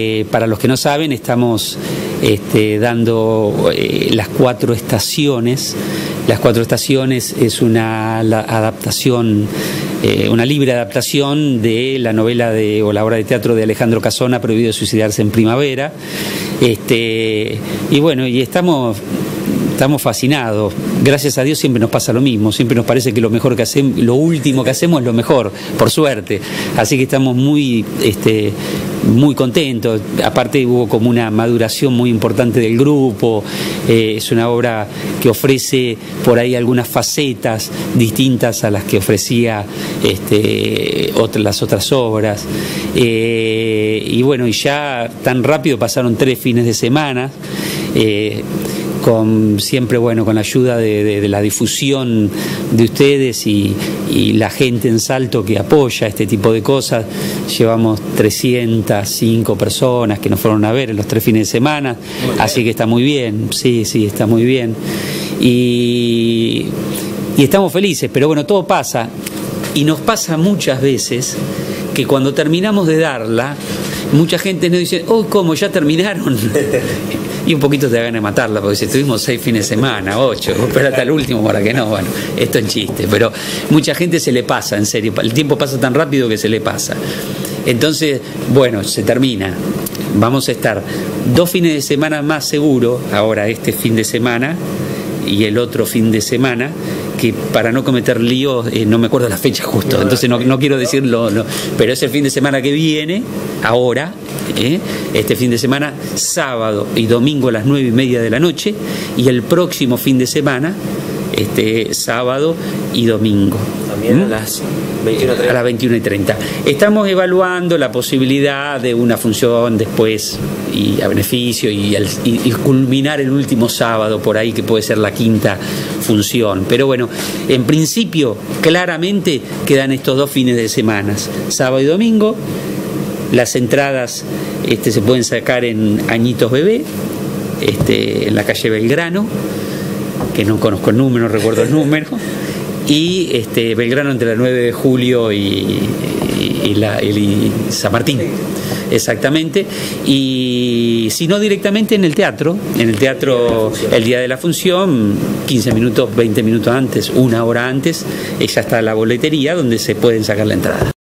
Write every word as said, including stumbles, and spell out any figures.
Eh, para los que no saben, estamos este, dando eh, las cuatro estaciones. Las cuatro estaciones es una la, adaptación, eh, una libre adaptación de la novela de, o la obra de teatro de Alejandro Casona, Prohibido suicidarse en primavera. Este, y bueno, y estamos... Estamos fascinados. Gracias a Dios siempre nos pasa lo mismo. Siempre nos parece que lo mejor que hacemos, lo último que hacemos es lo mejor, por suerte. Así que estamos muy, este, muy contentos. Aparte hubo como una maduración muy importante del grupo. Eh, es una obra que ofrece por ahí algunas facetas distintas a las que ofrecía este, otras, las otras obras. Eh, y bueno, y ya tan rápido pasaron tres fines de semana. Eh, con siempre bueno con la ayuda de, de, de la difusión de ustedes y, y la gente en Salto que apoya este tipo de cosas. Llevamos trescientas cinco personas que nos fueron a ver en los tres fines de semana, así que está muy bien, sí, sí, está muy bien. Y, y estamos felices, pero bueno, todo pasa, y nos pasa muchas veces que cuando terminamos de darla, mucha gente nos dice, oh, ¿cómo? ¿Ya terminaron? Y un poquito te da ganas de matarla, porque si estuvimos seis fines de semana, ocho, pero hasta el último para que no, bueno, esto es chiste, pero mucha gente se le pasa, en serio, el tiempo pasa tan rápido que se le pasa. Entonces, bueno, se termina. Vamos a estar dos fines de semana más seguro, ahora este fin de semana y el otro fin de semana, que para no cometer líos, eh, no me acuerdo la fecha justo, entonces no, no quiero decirlo, no, pero es el fin de semana que viene, ahora, eh, este fin de semana, sábado y domingo a las nueve y media de la noche, y el próximo fin de semana, este sábado y domingo. También ¿Mm? a las veintiuna y treinta. A las veintiuna y treinta. Estamos evaluando la posibilidad de una función después y a beneficio y, al, y, y culminar el último sábado por ahí, que puede ser la quinta función. Pero bueno, en principio claramente quedan estos dos fines de semana, sábado y domingo. Las entradas este, se pueden sacar en Añitos Bebé, este, en la calle Belgrano, que no conozco el número, no recuerdo el número, y este, Belgrano entre la nueve de julio y, y, y, la, y San Martín, exactamente, y si no directamente en el teatro, en el teatro el día de la función, quince minutos, veinte minutos antes, una hora antes, ya está la boletería donde se pueden sacar la entrada.